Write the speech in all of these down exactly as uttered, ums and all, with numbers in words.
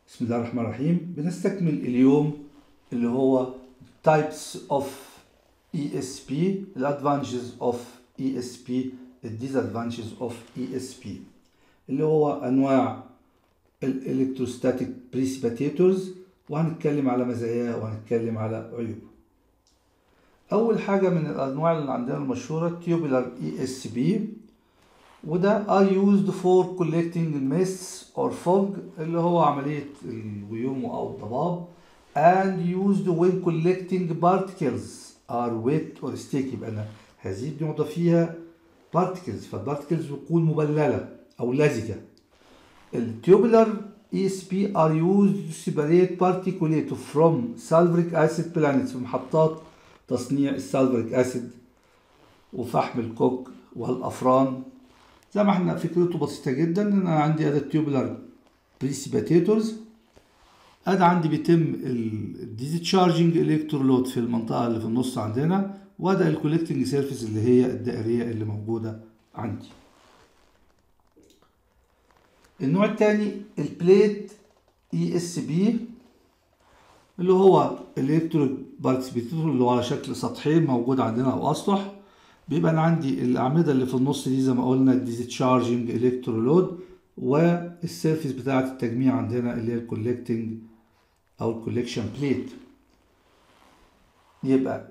بسم الله الرحمن الرحيم. بنستكمل اليوم اللي هو types of إي إس بي, the advantages of إي إس بي, the disadvantages of إي إس بي اللي هو أنواع الإلكتروستاتيك بريسيبيتاتورز، وهنتكلم على مزاياها وهنتكلم على عيوبها. أول حاجة من الأنواع اللي عندنا المشهورة tubular إي إس بي، وده are used for collecting mist or fog اللي هو عملية الغيوم أو الضباب and used when collecting particles are wet or sticky. يبقى أنا هذه بنقطة فيها particles، فالبارتكلز بتكون مبللة أو لزجة. الtubular إي إس بي are used to separate particulate from sulfuric acid planets في محطات تصنيع السلفريك أسيد وفحم الكوك والأفران. زي ما احنا فكرته بسيطة جدا، ان انا عندي اداة تيوبولار بريسيبيتاتورز، اداة عندي بيتم الديزتشارجنج الكترولود في المنطقة اللي في النص عندنا، واداة الكولكتنج سيرفيس اللي هي الدائرية اللي موجودة عندي. النوع الثاني البليت إي إس بي اللي هو الالكترو بريسيبيتاتور اللي هو على شكل سطحين موجود عندنا او اسطح. بيبقى انا عندي الاعمده اللي في النص دي زي ما قلنا الديزتشارجنج الكترولود، والسيرفيس بتاعه التجميع عندنا اللي هي الكولكتنج او الكولكشن بليت. يبقى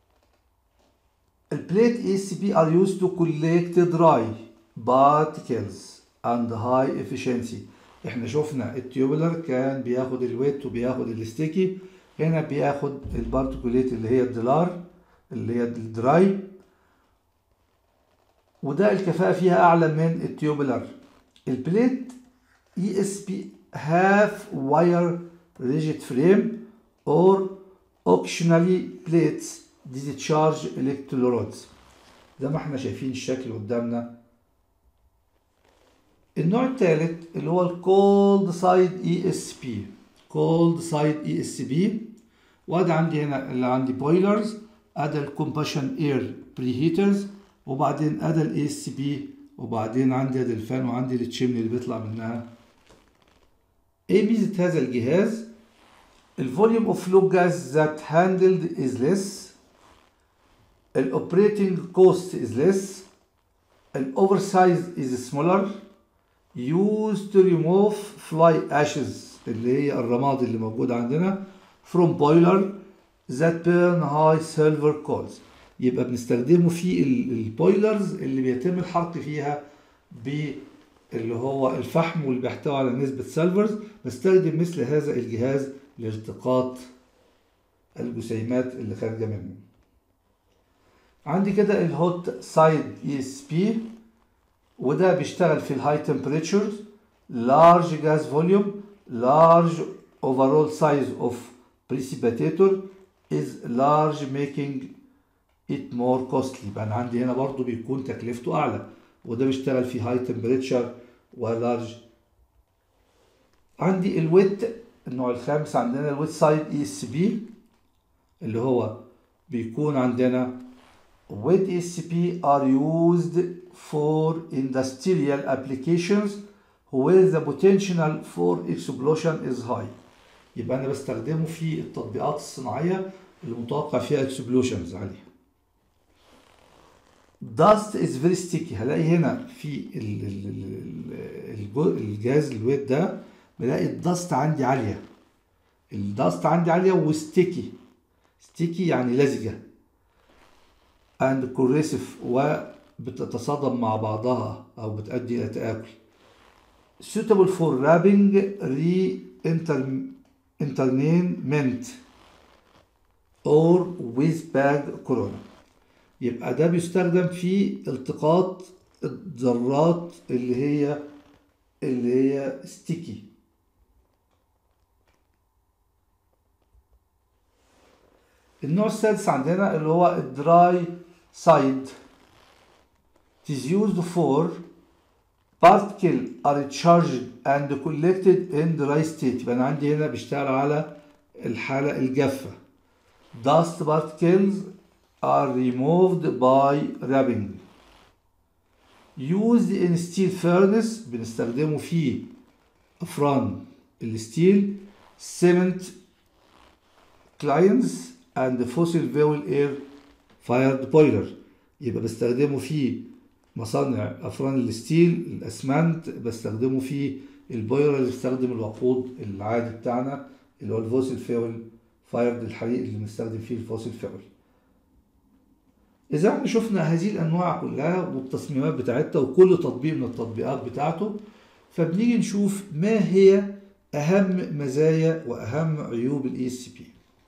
البليت إي إس بي are used to collect dry particles and high efficiency. احنا شفنا التيوبولار كان بياخد الويت وبياخد الستيكي، هنا بياخد البارتيكوليت اللي هي الدلار اللي هي الدراي، وده الكفاءة فيها أعلى من التيوبولار. البليت إي إس بي have wire rigid frame or optionally plates discharge electrodes زي ما احنا شايفين الشكل قدامنا. النوع الثالث اللي هو الكولد سايد إي إس بي، كولد سايد إي إس بي، وده عندي هنا اللي عندي بويلرز، ادي الكومباشن اير بري هيترز، وبعدين ادي الاي اس بي، وبعدين عندي ادي الفان، وعندي التشيمني اللي بيطلع منها. ايه ميزه هذا الجهاز؟ الفوليوم اوف فلو جاز ذات هاندلد از ليس، الاوبريتنج كوست از ليس، الاوفر سايز از سمولر، used to remove fly ashes اللي هي الرماد اللي موجود عندنا from boiler that burn high silver coals. يبقى بنستخدمه في البويلرز اللي بيتم الحرق فيها باللي هو الفحم واللي بيحتوي على نسبة سيلفرز. بستخدم مثل هذا الجهاز لالتقاط الجسيمات اللي خارجة منه. عندي كده الهوت سايد إي إس بي، وده بيشتغل في الهاي تمبريتشرز، large gas volume, large overall size of precipitator is large making it more costly. يبقى انا عندي هنا برضو بيكون تكلفته اعلى، وده بيشتغل في هاي تمبريتشر ولارج. عندي الويت النوع الخامس عندنا الويت سايد إي إس بي اللي هو بيكون عندنا wet إي إس بي are used for industrial applications where the potential for explosion is high. يبقى أنا بستخدمه في التطبيقات الصناعية اللي متوقع فيها explosions عالية. dust is very sticky. هلاقي هنا في الجهاز الويت ده بلاقي الدست عندي عالية، الدست عندي عالية وستيكي، ستيكي يعني لزجة and corrosive وبتتصادم مع بعضها أو بتؤدي إلى تآكل. suitable for wrapping re-internment or with bag corona. يبقى ده بيستخدم في التقاط الذرات اللي هي اللي هي ستيكي. النوع السادس عندنا اللي هو الدراي side. It is used for particles are charged and collected in dry state. يبقى أنا عندي هنا بيشتغل على الحالة الجافة. Dust particles are removed by wrapping. Used in steel furnace بنستخدمه في أفران الستيل cement clients and fossil fuel air fired boiler. يبقى بستخدمه في مصانع افران الستيل، الاسمنت بستخدمه في البويلر اللي بيستخدم الوقود العادي بتاعنا اللي هو الفوسيل فيول فايرد، الحريق اللي بنستخدم فيه الفوسيل فيول. إذا احنا شفنا هذه الأنواع كلها والتصميمات بتاعتها وكل تطبيق من التطبيقات بتاعته، فبنيجي نشوف ما هي أهم مزايا وأهم عيوب ال إي إس بي.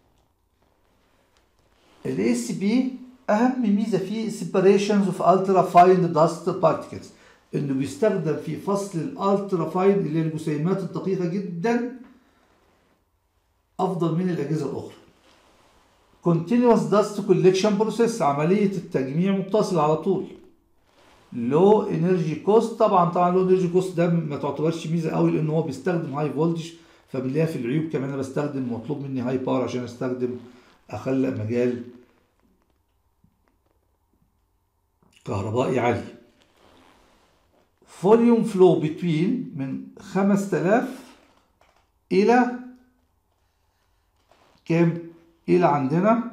ال إي إس بي أهم ميزة فيه separations of ultra fine dust particles، إنه بيستخدم في فصل الالترا فاين اللي هي الجسيمات الدقيقة جدا أفضل من الأجهزة الأخرى. continuous dust collection process، عملية التجميع متصل على طول. low energy cost، طبعا طبعا low energy cost ده ما تعتبرش ميزة قوي لأن هو بيستخدم هاي فولتج، فبنلاقيها في العيوب كمان. أنا بستخدم مطلوب مني هاي باور عشان أستخدم أخلق مجال كهربائي عالي. volume flow between من خمسة آلاف إلى كام؟ إلى عندنا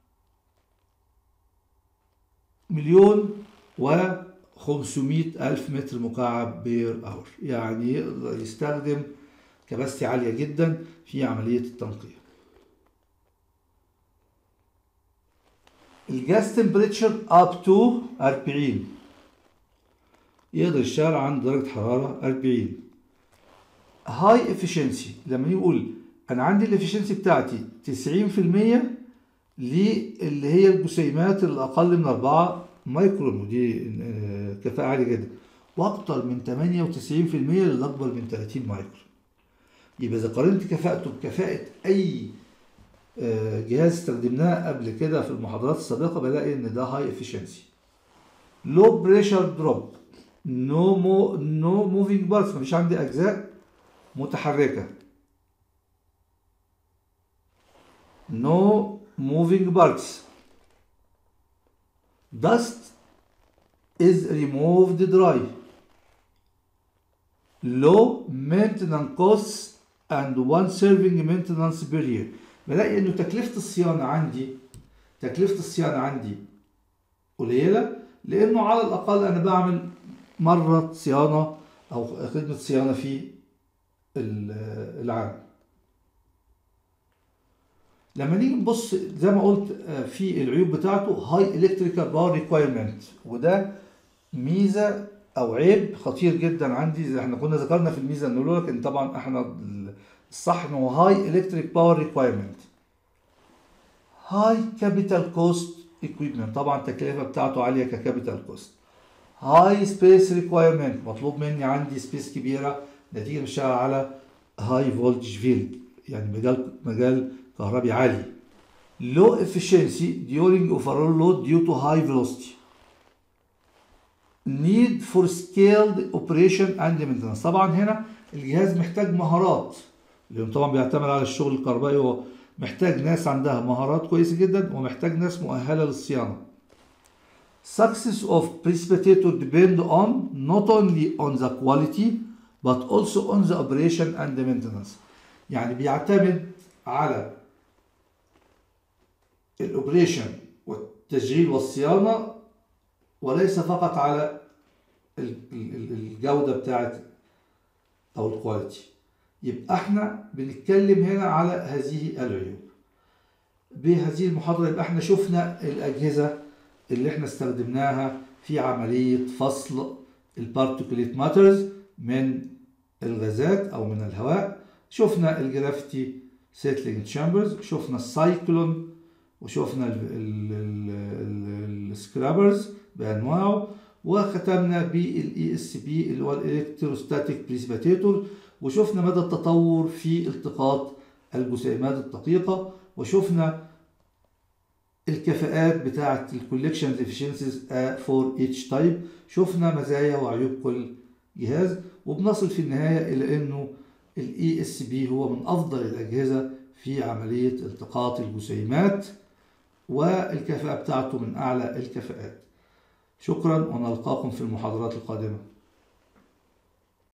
مليون وخمسمائة ألف متر مكعب بير أور، يعني يقدر يستخدم كباستي عالية جدا في عملية التنقية. الجاس تمبريتشر اب تو أربعين، يقدر يشتغل عند درجة حرارة أربعين. هاي افشنسي، لما يقول انا عندي الافشنسي بتاعتي تسعين في المية اللي هي الجسيمات اللي اقل من أربعة مايكرون، ودي كفاءة عالية جدا، واكتر من ثمانية وتسعين في المية اللي اكبر من ثلاثين مايكرون. يبقى اذا قارنت كفاءته بكفاءة اي جهاز استخدمناه قبل كده في المحاضرات السابقة بلاقي ان ده هاي افشنسي. لو بريشر دروب، نو مو نو موفينج بارتس، مفيش عندي اجزاء متحركة. no moving parts. Dust is removed dry. Low maintenance costs and one serving maintenance per year. بلاقي انه تكلفة الصيانة عندي تكلفة الصيانة عندي قليلة، لانه على الاقل انا بعمل مرة صيانة او خدمة صيانة في العام. لما نيجي نبص زي ما قلت في العيوب بتاعته هاي الكتريكال باور ريكوايرمنت، وده ميزه او عيب خطير جدا عندي. زي احنا كنا ذكرنا في الميزه نقول لك ان طبعا احنا الصح ان هو هاي الكتريك باور ريكوايرمنت. هاي كابيتال كوست ايكويبمنت، طبعا التكلفه بتاعته عاليه ككابيتال كوست. هاي سبيس ريكوايرمنت، مطلوب مني عندي سبيس كبيره نتيجه بشتغل على هاي فولتج فيلد، يعني مجال مجال كهربي عالي. low efficiency during overall load due to high velocity. need for scaled operation and maintenance، طبعا هنا الجهاز محتاج مهارات، لأنه طبعا بيعتمد على الشغل الكهربائي، هو محتاج ناس عندها مهارات كويسة جدا ومحتاج ناس مؤهلة للصيانة. success of precipitator depend on not only on the quality but also on the operation and the maintenance، يعني بيعتمد على الاوبريشن والتشغيل والصيانه وليس فقط على الجوده بتاعت او الكواليتي. يبقى احنا بنتكلم هنا على هذه العيوب. بهذه المحاضره يبقى احنا شفنا الاجهزه اللي احنا استخدمناها في عمليه فصل البارتيكوليت ماترز من الغازات او من الهواء. شفنا الجرافيتي سيتلينج تشامبرز، شفنا السايكلون، وشوفنا السكرابرز بانواعه، وختمنا بالاي اس بي اللي هو الالكتروستاتيك بريسبيتاتور، وشفنا مدى التطور في التقاط الجسيمات الدقيقه، وشفنا الكفاءات بتاعه الكولكشن افشنسيز فور اتش تايب، شفنا مزايا وعيوب كل جهاز، وبنصل في النهايه الى انه الاي اس بي هو من افضل الاجهزه في عمليه التقاط الجسيمات، والكفاءة بتاعته من أعلى الكفاءات. شكرا ونلقاكم في المحاضرات القادمة.